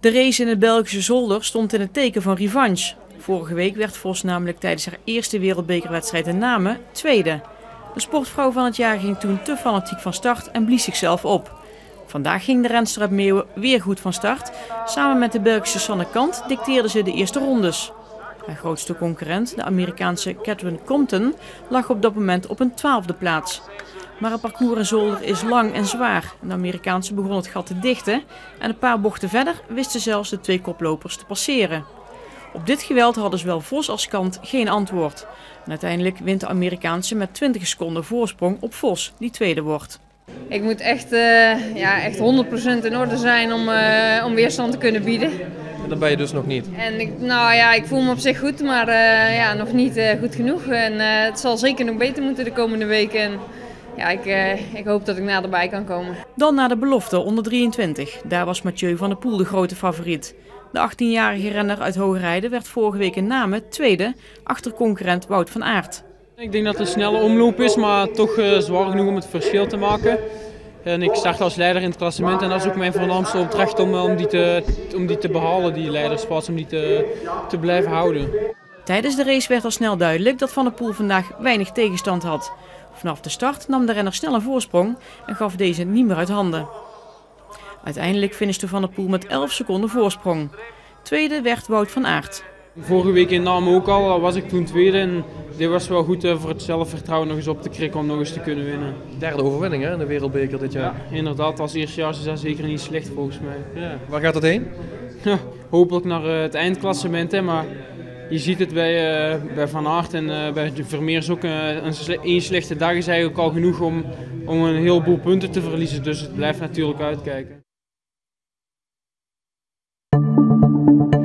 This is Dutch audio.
De race in het Belgische Zolder stond in het teken van revanche. Vorige week werd Vos namelijk tijdens haar eerste wereldbekerwedstrijd in Namen tweede. De sportvrouw van het jaar ging toen te fanatiek van start en blies zichzelf op. Vandaag ging de renster uit Meeuwen weer goed van start. Samen met de Belgische Sanne Cant dicteerde ze de eerste rondes. Haar grootste concurrent, de Amerikaanse Katherine Compton, lag op dat moment op een 12e plaats. Maar het parcours in Zolder is lang en zwaar. De Amerikaanse begon het gat te dichten en een paar bochten verder wisten zelfs de twee koplopers te passeren. Op dit geweld hadden zowel Vos als Cant geen antwoord. En uiteindelijk wint de Amerikaanse met 20 seconden voorsprong op Vos, die tweede wordt. Ik moet echt 100% in orde zijn om weerstand te kunnen bieden. En dat ben je dus nog niet? En ik voel me op zich goed, maar nog niet goed genoeg. En het zal zeker nog beter moeten de komende weken. En ik hoop dat ik naderbij kan komen. Dan naar de belofte onder 23. Daar was Mathieu van der Poel de grote favoriet. De 18-jarige renner uit Hoogrijden werd vorige week in Namen tweede achter concurrent Wout van Aert. Ik denk dat het een snelle omloop is, maar toch zwaar genoeg om het verschil te maken. En ik start als leider in het klassement en dat is ook mijn voornaamste opdracht om die te behalen, die leidersplaats, om die te blijven houden. Tijdens de race werd al snel duidelijk dat Van der Poel vandaag weinig tegenstand had. Vanaf de start nam de renner snel een voorsprong en gaf deze niet meer uit handen. Uiteindelijk finishte Van der Poel met 11 seconden voorsprong. Tweede werd Wout van Aert. Vorige week in Namen ook al, was ik toen tweede en dit was wel goed voor het zelfvertrouwen nog eens op te krikken om nog eens te kunnen winnen. Derde overwinning hè, in de wereldbeker dit jaar. Ja, inderdaad, als eerstejaars is dat zeker niet slecht volgens mij. Ja. Waar gaat het heen? Ja, hopelijk naar het eindklassement, hè, maar je ziet het bij Van Aert en bij de Vermeers ook. Één slechte dag is eigenlijk al genoeg om een heleboel punten te verliezen, dus het blijft natuurlijk uitkijken.